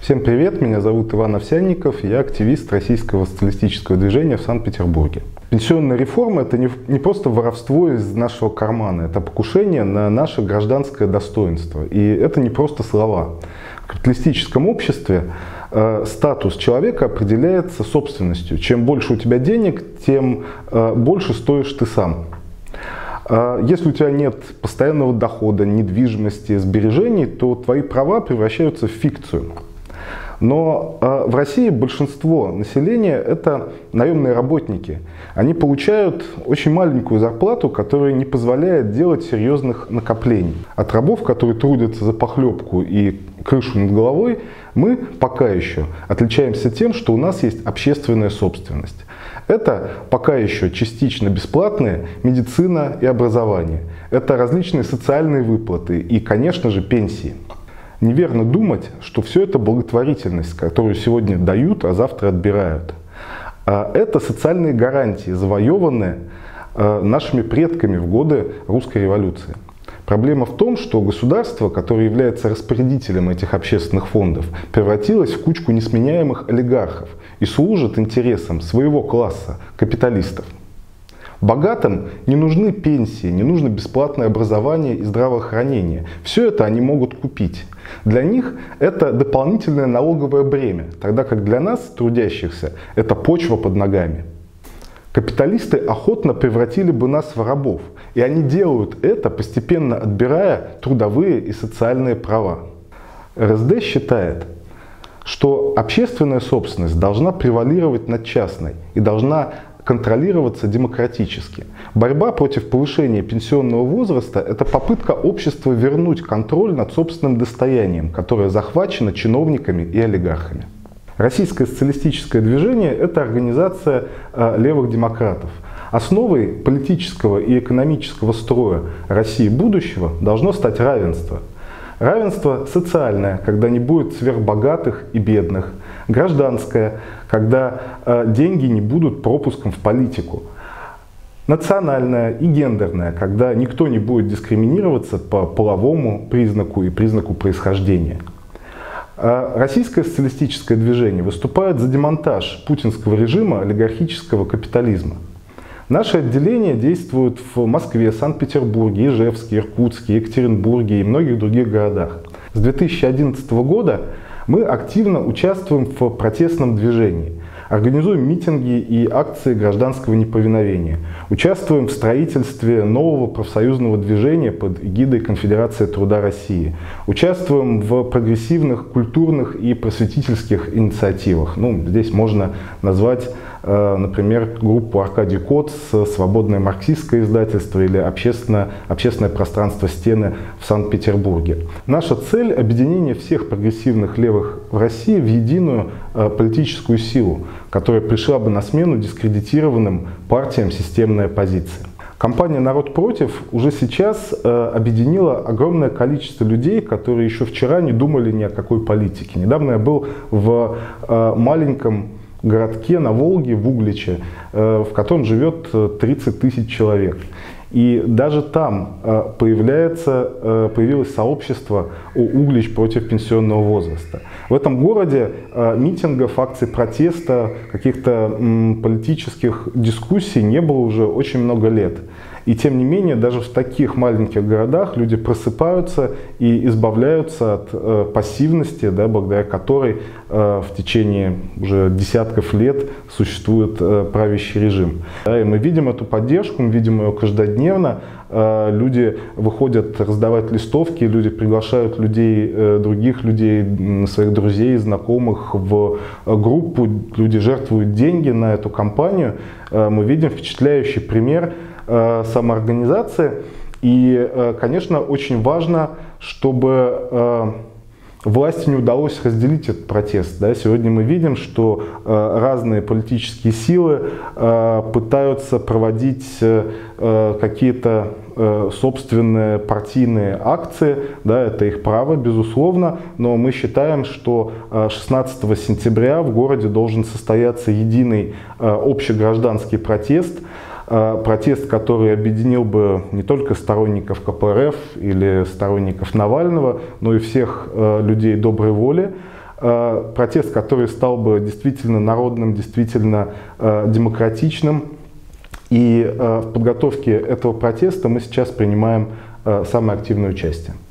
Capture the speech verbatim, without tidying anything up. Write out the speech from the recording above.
Всем привет, меня зовут Иван Овсянников, я активист российского социалистического движения в Санкт-Петербурге. Пенсионная реформа – это не, не просто воровство из нашего кармана, это покушение на наше гражданское достоинство. И это не просто слова. В капиталистическом обществе э, статус человека определяется собственностью. Чем больше у тебя денег, тем э, больше стоишь ты сам. Если у тебя нет постоянного дохода, недвижимости, сбережений, то твои права превращаются в фикцию. Но в России большинство населения – это наемные работники. Они получают очень маленькую зарплату, которая не позволяет делать серьезных накоплений. От рабов, которые трудятся за похлебку и крышу над головой, мы пока еще отличаемся тем, что у нас есть общественная собственность. Это пока еще частично бесплатная медицина и образование. Это различные социальные выплаты и, конечно же, пенсии. Неверно думать, что все это благотворительность, которую сегодня дают, а завтра отбирают. Это социальные гарантии, завоеванные нашими предками в годы русской революции. Проблема в том, что государство, которое является распорядителем этих общественных фондов, превратилось в кучку несменяемых олигархов и служит интересам своего класса, капиталистов. Богатым не нужны пенсии, не нужно бесплатное образование и здравоохранение. Все это они могут купить. Для них это дополнительное налоговое бремя, тогда как для нас, трудящихся, это почва под ногами. Капиталисты охотно превратили бы нас в рабов, и они делают это, постепенно отбирая трудовые и социальные права. эр эс дэ считает, что общественная собственность должна превалировать над частной и должна контролироваться демократически. Борьба против повышения пенсионного возраста – это попытка общества вернуть контроль над собственным достоянием, которое захвачено чиновниками и олигархами. Российское социалистическое движение – это организация э, левых демократов. Основой политического и экономического строя России будущего должно стать равенство. Равенство социальное, когда не будет сверхбогатых и бедных. Гражданское, когда э, деньги не будут пропуском в политику. Национальное и гендерное, когда никто не будет дискриминироваться по половому признаку и признаку происхождения. Российское социалистическое движение выступает за демонтаж путинского режима олигархического капитализма. Наши отделения действуют в Москве, Санкт-Петербурге, Ижевске, Иркутске, Екатеринбурге и многих других городах. С две тысячи одиннадцатого года мы активно участвуем в протестном движении. Организуем митинги и акции гражданского неповиновения. Участвуем в строительстве нового профсоюзного движения под эгидой Конфедерации труда России. Участвуем в прогрессивных культурных и просветительских инициативах. Ну, здесь можно назвать, например, группу Аркадий Коц, свободное марксистское издательство или общественное, общественное пространство «Стены» в Санкт-Петербурге. Наша цель – объединение всех прогрессивных левых в России в единую политическую силу, которая пришла бы на смену дискредитированным партиям системной оппозиции. Компания «Народ против» уже сейчас э, объединила огромное количество людей, которые еще вчера не думали ни о какой политике. Недавно я был в э, маленьком городке на Волге, в Угличе, э, в котором живет тридцать тысяч человек. И даже там появляется, появилось сообщество «Углич против пенсионного возраста». В этом городе митингов, акций протеста, каких-то политических дискуссий не было уже очень много лет. И тем не менее, даже в таких маленьких городах люди просыпаются и избавляются от э, пассивности, да, благодаря которой э, в течение уже десятков лет существует э, правящий режим. Да, и мы видим эту поддержку, мы видим ее каждодневно. Э, люди выходят раздавать листовки, люди приглашают людей, э, других людей, своих друзей, знакомых в группу, люди жертвуют деньги на эту кампанию. Э, мы видим впечатляющий пример самоорганизации. И, конечно, очень важно, чтобы власти не удалось разделить этот протест. Да? Сегодня мы видим, что разные политические силы пытаются проводить какие-то собственные партийные акции. Да, это их право, безусловно, но мы считаем, что шестнадцатого сентября в городе должен состояться единый общегражданский протест, протест, который объединил бы не только сторонников ка пэ эр эф или сторонников Навального, но и всех людей доброй воли, протест, который стал бы действительно народным, действительно демократичным. И в подготовке этого протеста мы сейчас принимаем самое активное участие.